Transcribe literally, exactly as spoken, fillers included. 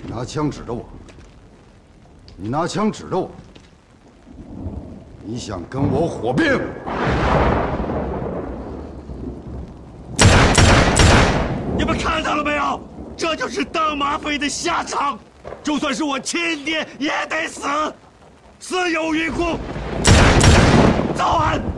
拿枪指着我，你拿枪指着我，你想跟我火并？ 你们看到了没有？这就是当马匪的下场。就算是我亲爹也得死，死有余辜。早安。